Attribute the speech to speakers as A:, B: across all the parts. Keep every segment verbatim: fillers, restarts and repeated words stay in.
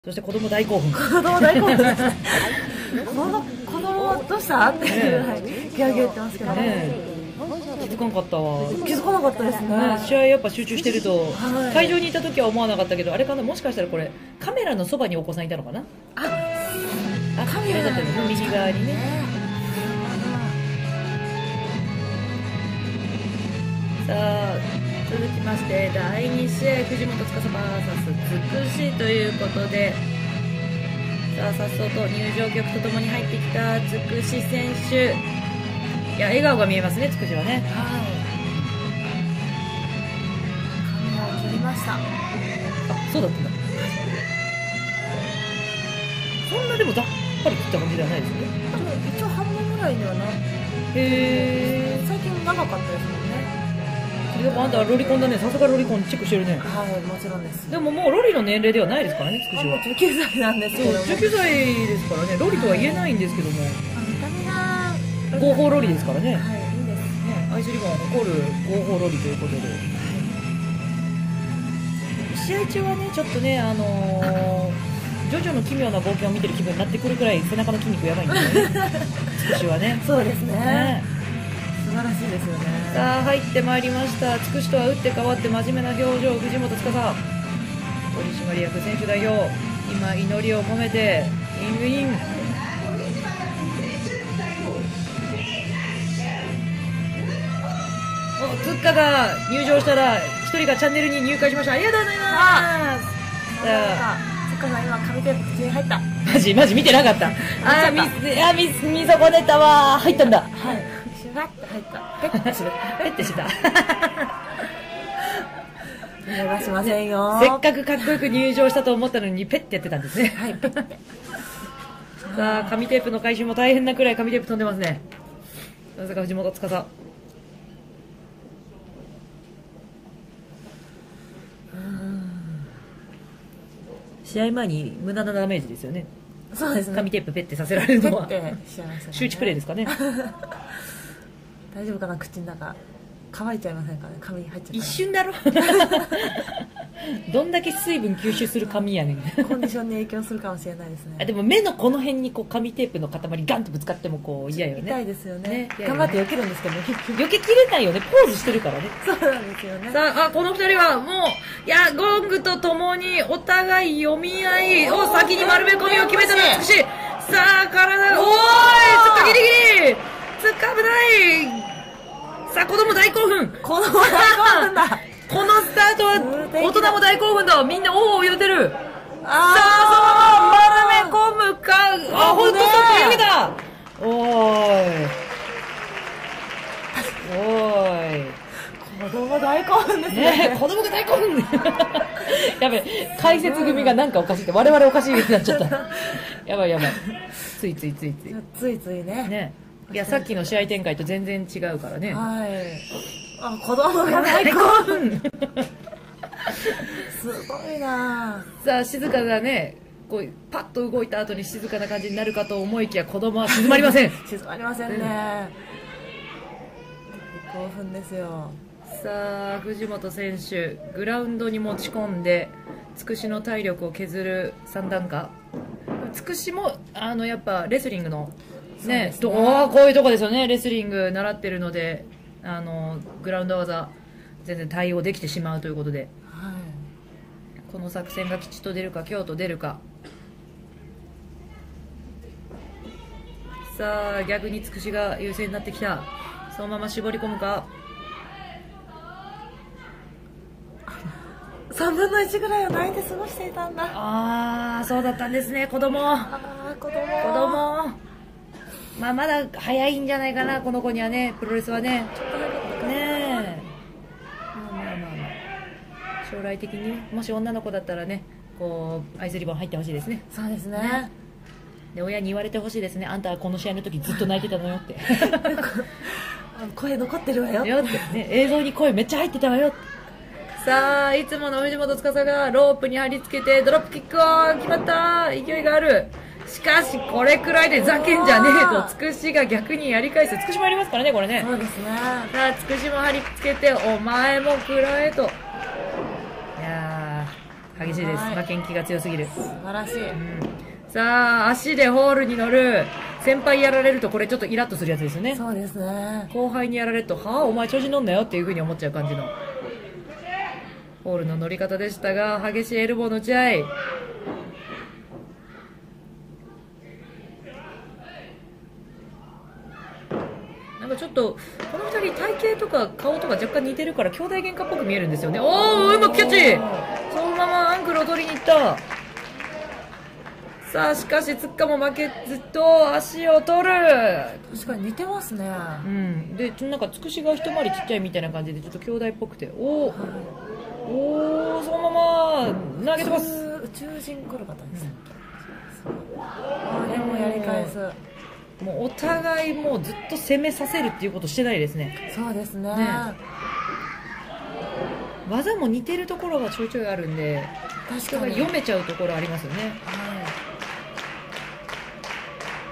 A: そして子供大興奮。
B: 子供大興奮。この子供どうしたっていうぐらいギャーギャー言ってますけどね。
A: 気づかなかったわ。
B: 気づかなかったですね。
A: 試合やっぱ集中してると、
B: はい、
A: 会場にいた時は思わなかったけど、あれかな、もしかしたらこれカメラのそばにお子さんいたのかな。
B: あ、
A: あ、カメラだったのね、右側にね。さあ続きましてだいに試合、藤本司 ブイエス つくしということで、さあさっそうと入場曲とともに入ってきたつくし選手、いや笑顔が見えますね、つくしはね。
B: はい、カメラを切りました。
A: あ、そうだったんだ。そんなでもざっぱり切った感じではないですよね。
B: 一応半分ぐらいにはな。
A: へー、
B: 最近長かったですもんね。
A: でもあんたロリコンだね。さすがロリコンチェックしてるね。
B: はい、もちろんです。
A: でももうロリの年齢ではないですからね、つくしは。
B: もうじゅうきゅうさいなんですけども。
A: じゅうきゅうさいですからね、ロリとは言えないんですけども、
B: 見た目が
A: 合法ロリですからね。
B: はい、いいですね。
A: アイスリボンを誇る合法ロリということで、試合中はね、ちょっとね、あのー、ジョジョの奇妙な冒険を見てる気分になってくるくらい背中の筋肉やばいんですよね、つくしはね。
B: そうですね。
A: ね、
B: 素晴らしいですよね。
A: さあ入ってまいりました。つくしとは打って変わって真面目な表情、藤本司取締役選手代表、今祈りを込めてイングイン。お、つっかが入場したら一人がチャンネルに入会しました。ありがとうございます。
B: あ、つっかさん今紙テープ口に入った。
A: マジマジ見てなかった。あー、ミス、あ、ミス、見損ねたわ。入ったんだ。
B: はい、シュガッて入った。ペッてした。
A: ペッてした。
B: 見逃しませんよ。
A: せっかくかっこよく入場したと思ったのにペッてやってたんですね。
B: はい、ペッて。
A: さあ紙テープの回収も大変なくらい紙テープ飛んでますね。なぜか藤本司。試合前に無駄なダメージですよね。
B: そうですね。
A: 紙テープペッてさせられるのは。
B: ペッてしちゃいましたね。
A: 周知プレイですかね。
B: 大丈夫かな、口の中乾いちゃいませんかね、紙入っちゃった。
A: 一瞬だろ。どんだけ水分吸収する紙やねん。
B: コンディションに影響するかもしれないですね。
A: あ、でも目のこの辺にこう紙テープの塊ガンとぶつかってもこう嫌よね。
B: 痛いですよね。
A: ね、
B: 頑張って避けるんですけどね。
A: 避けきれないよね。ポーズしてるからね。
B: そうなんですよね。
A: さあ、あ、この二人はもう、いや、ゴングとともにお互い読み合いを先に丸め込みを決めたのはつくし。さあ、体が、おーい、つっかギリギリ、つっか危ない。さあ、子供大興奮。
B: 子供大興奮だ。
A: このスタートは大人も大興奮だ。みんなおお言うてる。
B: あ
A: さあ、そのまま丸め込むか。あ、ほんとちょっと避けた。おーい。おーい。
B: 子供大興奮ですね。
A: ねえ、子供が大興奮。やべえ、解説組がなんかおかしいって、我々おかしいになっちゃった。やばいやばい。ついついついつい。
B: ついついね。
A: ね。いや、さっきの試合展開と全然違うからね。
B: はい。あ、子供が大興奮。すごいな。
A: さあ、静かがね、こうパッと動いた後に静かな感じになるかと思いきや、子供は静まりません。
B: 静まりませんね。大興奮ですよ。
A: さあ、藤本選手グラウンドに持ち込んでつくしの体力を削る三段下。つくしもあのやっぱレスリングのね、ね、どうこういうとこですよね。レスリング習ってるので、あのグラウンド技全然対応できてしまうということで、
B: はい、
A: この作戦が吉と出るか凶と出るか。さあ、逆につくしが優勢になってきた。そのまま絞り込むか。
B: さんぶんのいちぐらいは泣いて過ごしていたんだ。
A: ああ、そうだったんですね。子供、
B: あー、子供
A: 子供、まあ、まだ早いんじゃないかな、この子にはね、プロレスはね。
B: ちょっと早かった
A: ねえ、まあまあまあまあ、将来的にもし女の子だったらね、こうアイスリボン入ってほしいですね。
B: そうですね。
A: ね、で親に言われてほしいですね。あんたはこの試合の時ずっと泣いてたのよって。
B: 声残ってるわよ。
A: よってね、映像に声めっちゃ入ってたわよって。さあ、いつもの藤本司がロープに貼り付けてドロップキックを決まった。勢いがある。しかしこれくらいでざけんじゃねえとつくしが逆にやり返す。つくしもやりますからね、これね。
B: そうですね。
A: さあ、つくしも貼り付けてお前も食らえと。いやー、 激しいです。
B: はい
A: 負けん気が強すぎる。
B: 素晴らしい。
A: さあ、足でホールに乗る。先輩やられるとこれちょっとイラッとするやつですよね。
B: そうですね。
A: 後輩にやられると、はあ、お前調子乗んなよっていう風に思っちゃう感じのホールの乗り方でしたが、激しいエルボーの打ち合い。なんかちょっとこのふたり体型とか顔とか若干似てるから兄弟喧嘩っぽく見えるんですよね。おお、うまくキャッチ。そのままアンクルを取りに行った。さあしかしつっかも負けずと足を取る。
B: 確かに似てますね。
A: うん、でなんかつくしが一回りちっちゃいみたいな感じでちょっと兄弟っぽくて、おお、おお、そのまま投げてます。
B: 宇宙人来る方です、うん、あれもやり返す。
A: もうお互いもうずっと攻めさせるっていうことしてないですね。
B: そうですね。
A: ね、技も似てるところがちょいちょいあるんで、
B: 確かに
A: 読めちゃうところありますよね。
B: はい、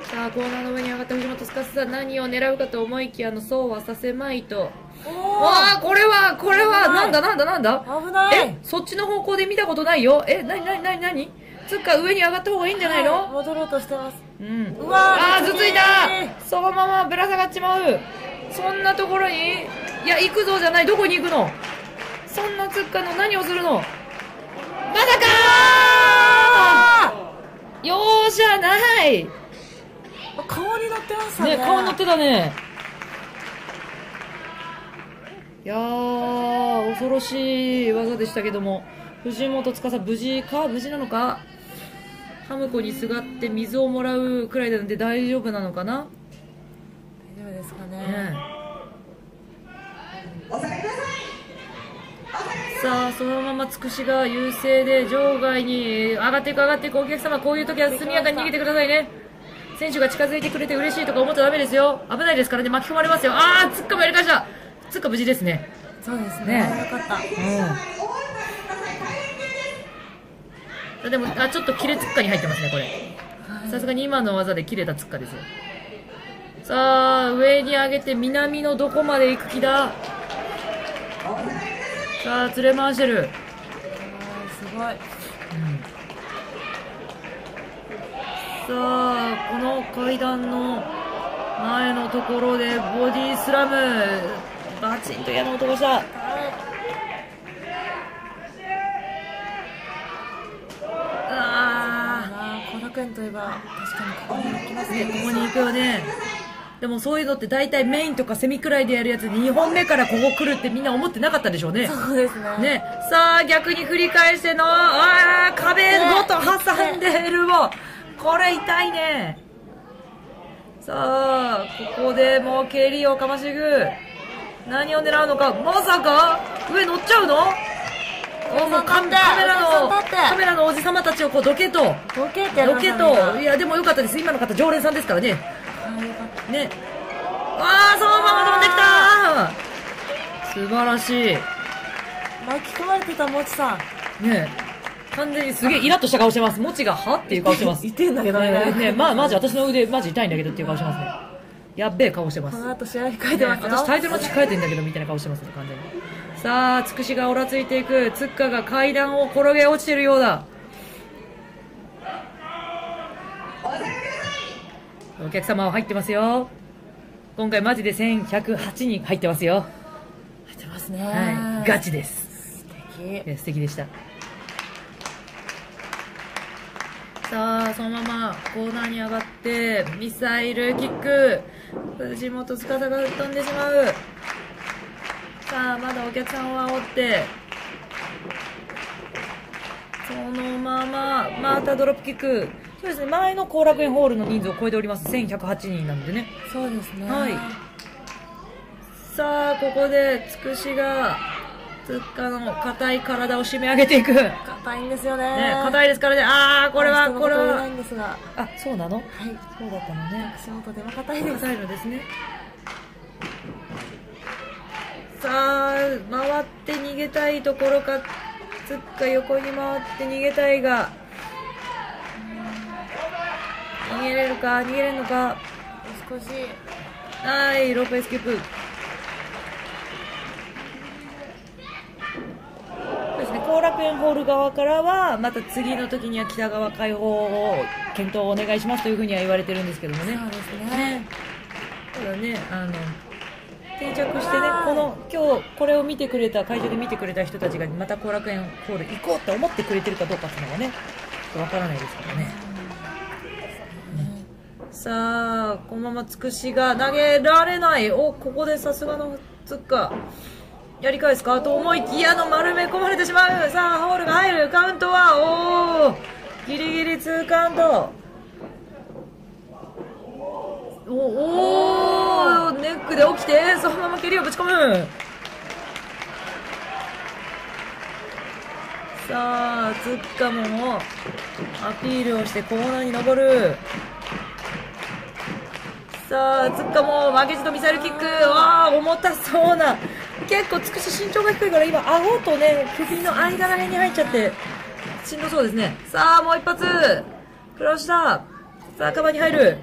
A: さあコーナーの上に上がった藤本司さん、何を狙うかと思いきや、あのそうはさせまいと。ああ、これはこれはなんだなんだなんだ、
B: 危ない。
A: え、そっちの方向で見たことないよ。え、なになになになに、つっか上に上がった方がいいんじゃないの、
B: はい、戻ろうとしてます。
A: うん、
B: うわー、
A: ああ、頭ついた。そのままぶら下がっちまう。そんなところに、いや、行くぞじゃない、どこに行くの。そんなつっかの何をするの、まさかー、容赦ない。
B: 顔に乗ってましたね。
A: ね、顔乗ってたね。いやー、恐ろしい技でしたけども、藤本司無事か、無事なのか。ハムコにすがって水をもらうくらいなので大丈夫なのかな。
B: 大丈夫ですかね。
A: ね、さあそのままつくしが優勢で場外に上がっていく上がっていく。お客様、こういう時は速やかに逃げてくださいね。選手が近づいてくれて嬉しいとか思っちゃダメですよ。危ないですからね、巻き込まれますよ。ああ、つっかもやり返した。つっか無事ですね。
B: そうですね。
A: ね、
B: よかった。
A: うん、でもあちょっと切れつっかに入ってますねこれ。さすがに今の技で切れたつっかですよ。さあ上に上げて南のどこまで行く気だ。さあ連れ回してる。
B: すごい、うん、
A: さあこの階段の前のところでボディスラム、バチンと矢の音がした。はい、
B: ああ、後楽園といえば確かにここに行きますね。
A: ここに行くよね。でもそういうのって大体メインとかセミくらいでやるやつでにほんめからここ来るってみんな思ってなかったでしょうね。
B: そうですね。
A: ね、さあ逆に振り返しての、あー、壁ごと挟んでるも、これ痛いね。さあここでもう蹴りをかましぐ、何を狙うのか。まさか上乗っちゃうの。おもうカメラのカメラのおじさまたちをこうどけと
B: どけて
A: どけと。いやでもよかったです、今の方常連さんですからね。ね、ああそのまま飛んできた。素晴らしい。
B: 巻き込まれてたもちさん
A: ね、完全にすげえイラッとした顔してます。もちがはっていう顔してます。
B: 痛いんだけどね。
A: ね、ね、まあマジ私の腕マジ痛いんだけどっていう顔してますね。やっべえ顔してます。
B: この後試合控えてますよ、
A: ね、私タイトルマッチ控えてんだけどみたいな顔してますね完全に。さあつくしがおらついていく。つっかが階段を転げ落ちてるようだ。お客様は入ってますよ。今回マジでせんひゃくはちにん入ってますよ。
B: 入ってますね、
A: はい、ガチです。
B: 素敵、
A: 素敵でした。さあそのままコーナーに上がってミサイルキック。藤本司が吹っ飛んでしまう。さあまだお客さんを煽って、そのまままたドロップキック。そうですね、前の後楽園ホールの人数を超えております。せんひゃくはちにんなんでね。
B: そうですね、
A: はい。さあここでつくしがつっかの硬い体を締め上げていく。
B: 硬いんですよね。
A: ね、硬いですからね。ああこれはこれは
B: ないんですが、
A: あ、そうなの。はい、
B: そうだったのね。足元でも硬いです。
A: 硬いのですね。さあ回って逃げたいところか。つっか横に回って逃げたいが、逃げれるか逃げれるのか。
B: 少し、
A: はい、ロープエスキュープ。そうですね、後楽園ホール側からはまた次の時には北側開放を検討お願いしますというふうには言われてるんですけどもね。
B: そうですね。
A: ただね、あの定着してね、この今日これを見てくれた会場で見てくれた人たちがまた後楽園ホール行こうって思ってくれてるかどうかっていうのがね、ちょっとわからないですからね。さあこのままつくしが投げられない。お、ここでさすがのつっかやり返すかと思いきやの丸め込まれてしまう。さあホールが入る。カウントはおーギリギリツーカウント。おおネックで起きてそのまま蹴りをぶち込む。さあつっかももアピールをしてコーナーに登る。さあつっかも負けじとミサイルキック。わあ重たそうな。結構つくし身長が低いから今顎とね首の間らへんに入っちゃってしんどそうですね。さあもう一発クロスした。さあカバーに入る。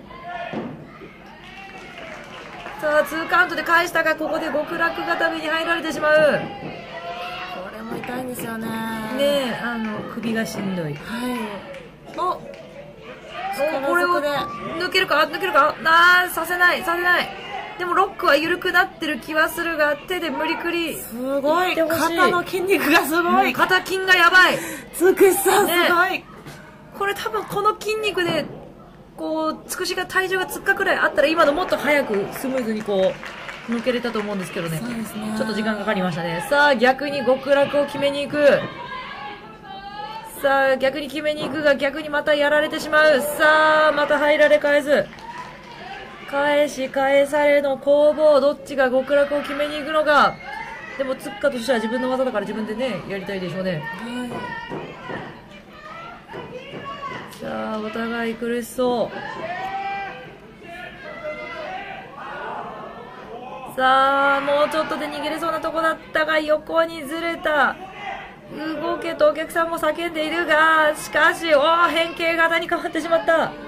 A: さあツーカウントで返したがここで極楽固めに入られてしまう。
B: これも痛いんですよね。
A: ねえあの首がしんどい。
B: はい。お
A: これを抜けるか抜けるかなあさせないさせない。でもロックは緩くなってる気はするが手で無理くり
B: すごい肩の筋肉がすごい。
A: 肩筋がやばい。
B: つくしさんすごい、
A: ね、これ多分この筋肉でこうつくしが体重がつっかくらいあったら今のもっと早くスムーズにこう抜けれたと思うんですけどね。
B: そうですね。
A: ちょっと時間かかりましたね。さあ逆に極楽を決めに行く。さあ逆に決めに行くが逆にまたやられてしまう。さあまた入られ返す。返し返されの攻防。どっちが極楽を決めに行くのか。でもつっかとしては自分の技だから自分でねやりたいでしょうね。
B: はい。
A: さあお互い苦しそう。さあもうちょっとで逃げれそうなとこだったが横にずれた。動けとお客さんも叫んでいるがしかしおー変形型に変わってしまった。
B: 痛い。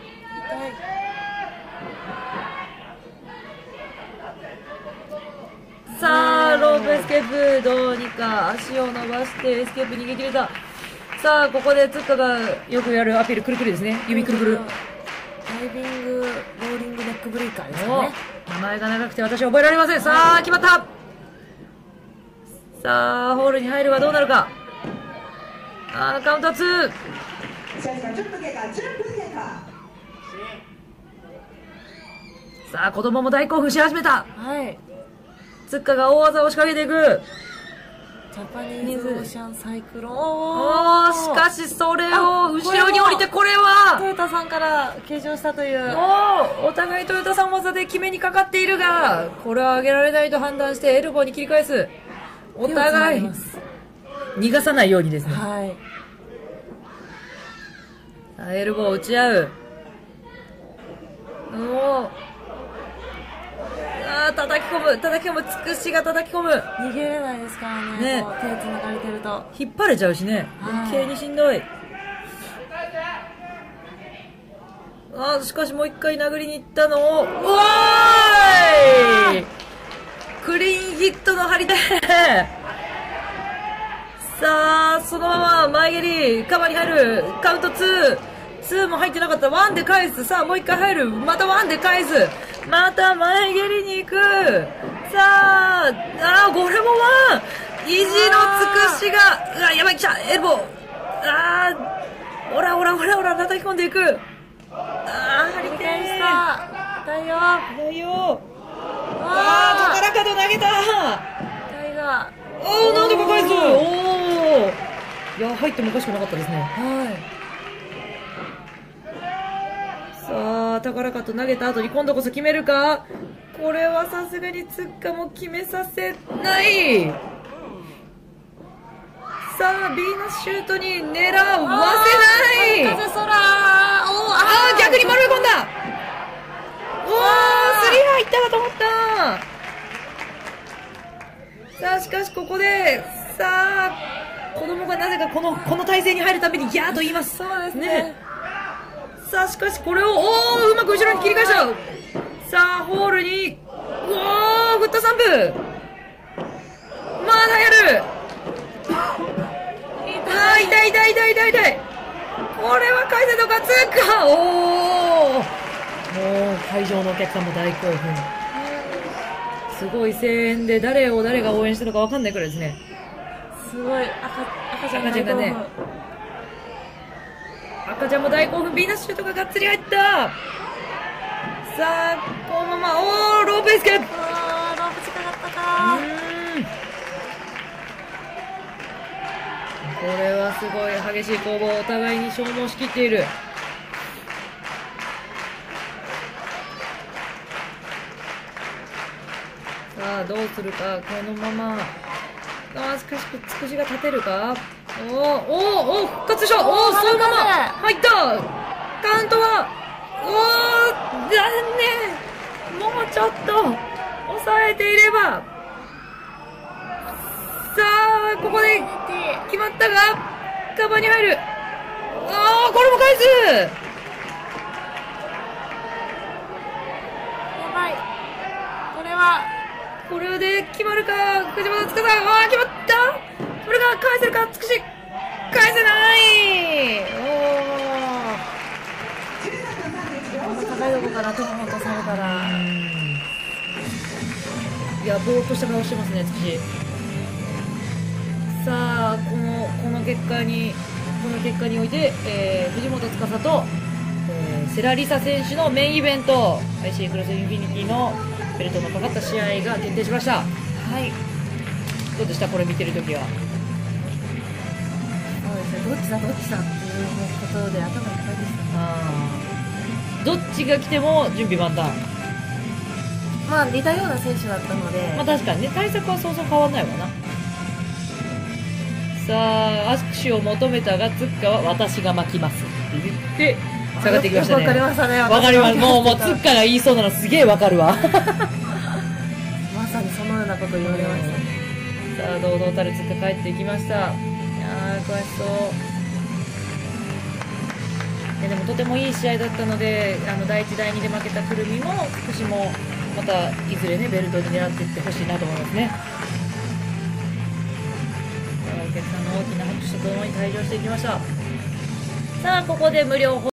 A: さあロープエスケープどうにか足を伸ばしてエスケープ逃げ切れた。さあここでつっかがよくやるアピールくるくるですね。指くるくる。
B: ダイビングローリングネックブレイカーですかね。
A: 名前が長くて私覚えられません。さあ決まった。さあホールに入るはどうなるか。あーカウントツー。さあ子供も大興奮し始めた。
B: はい。
A: つっかが大技を仕掛けていく。
B: ジャパニーズオーシャンサイクロン。
A: おーしかしそれを後ろに降りてこれは
B: トヨタさんから計上したという。
A: おーお互いトヨタさん技で決めにかかっているがこれは上げられないと判断してエルボーに切り返す。お互い逃がさないようにですね。
B: はい。
A: エルボーを打ち合う。おーあー叩き込む叩き込むつくしが叩き込む。
B: 逃げれないですからね。
A: ね
B: こう手つながれてると
A: 引っ張れちゃうしね。
B: はい
A: 余計にしんどい。あーしかしもう一回殴りに行ったのをうわーいクリーンヒットの張り手。さあそのまま前蹴りカバーに入る。カウントツーツーも入ってなかった。ワンで返す。さあもう一回入る。またワンで返す。また前蹴りに行く。さああーこれもワン意地のつくしがうわやばい来たエルボー。あーオラオラオラオラ叩き込んでいく。あー張り手
B: 繰り返した痛いよ。
A: 痛いよ。あ
B: あ
A: ー高らかと投げた。
B: 痛いが
A: おーなんとか返す。おーいや入ってもおかしくなかったですね。
B: はい
A: さあ高らかと投げた後に今度こそ決めるか。これはさすがにつっかも決めさせない。さあ B のシュートに狙わせない。
B: 風空おー
A: あー逆に丸め込んだ。おースリー入ったかと思った。さあしかしここでさあ子供がなぜかこのこの体勢に入るたびにギャーと言います。
B: そうですね。
A: さあしかしこれをおーうまく後ろに切り返した。さあホールにおー振ったサンプまだやる。
B: 痛
A: あー、痛い痛い痛い痛い痛い。これは海鮮の勝つか。おお、もう会場のお客さんも大興奮。すごい声援で誰を誰が応援してるのか分かんないくらいですね。
B: すごい赤赤ちゃんが
A: 赤ちゃんがね、赤ちゃんも大興奮。ビーナスシュートががっつり入った。さあこのまま、おお、ロープエスケープ。
B: あー、ロープ近かったか。
A: うん、これはすごい激しい攻防、お互いに消耗しきっている。さあどうするか、このまま。ああ、しかしつくしが立てるか。おおおお、復活した。おお、そのまま入った。カウントは、おお、残念。もうちょっと抑えていれば。さあここで決まったが、カバーに入る。ああ、これも返す。
B: やばい。これは
A: これで決まるか。藤本司、ああ決まった。これが返せるか。つくし返せない。おお、
B: 高いとこからトンとされたら、
A: いや、ぼーっとした顔してますね、つくし。さあこのこの結果にこの結果において、えー、藤本司と、えー、セラリサ選手のメインイベント アイシー クロスインフィニティのベルトのかかった試合が決定しました。
B: はい。
A: どうでした、これ見てるときは。
B: そうですね、どっちだどっちだっていうことで頭いっぱいでしたね。
A: あー、どっちが来ても準備万端。
B: まあ似たような選手だったので、
A: まあ確かにね、対策はそうそう変わんないわな。さあ握手を求めたが、ツッカは私が巻きますって言って下がってきましたね。
B: わかりましたね。
A: わかります。もうもうツッカが言いそうなのすげえわかるわ。
B: まさにそのようなこと言われましたね。
A: さあ堂々たるツッカ帰っていきました。いやー悔しそう。で, でもとてもいい試合だったので、あのだいいちだいにで負けたくるみも福士もまたいずれねベルトに狙っていってほしいなと思いますね。お客さんの大きな拍手とともに退場していきました。さあここで無料